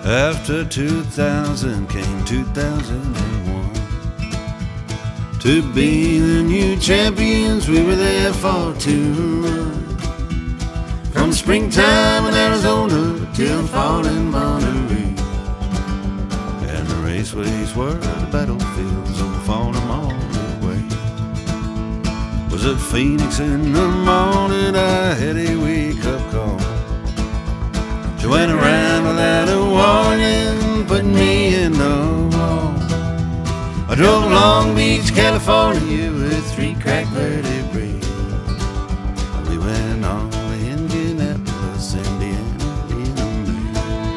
After 2000 came 2001. To be the new champions, we were there for 2 months. From springtime in Arizona till fall in Monterey. And the raceways were the battlefields on Farnham all the way. Was at Phoenix in the morning, I had a wake-up call. She went around without a warning, put me in the wall. I drove Long Beach, California with 3 cracked vertebrae. We went on to Indianapolis, Indiana in May.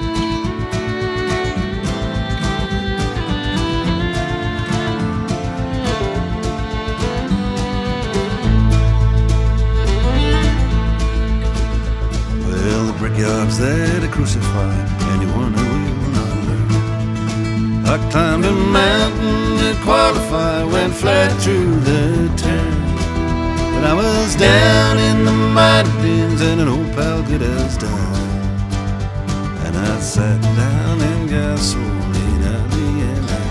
Well, the brickyard's there to crucify anyone who will not learn. I climbed a mountain to qualify, went flat through the turn. But I was down in the mountains and an old pal good as died. And I sat down and got so late at the end I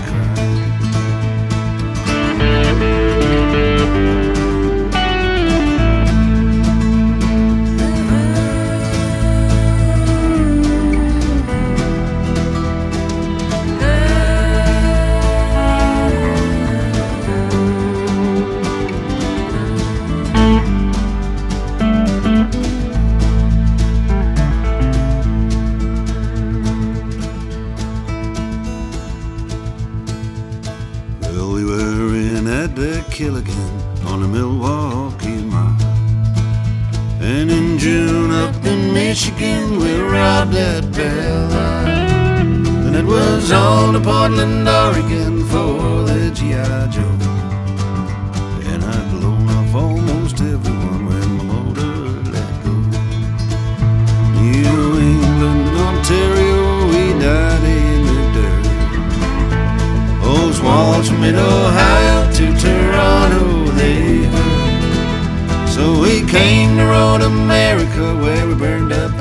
Killigan on the Milwaukee Mile. And in June up in Michigan we robbed that Belle Isle. And it was on to Portland, Oregon for the G.I. Joe. And I'd blown off almost everyone when my motor let go. New England, Ontario, we died in the dirt. Those walls from mid-Ohio to Toronto, they hurt. So we came to Road America, where we burned up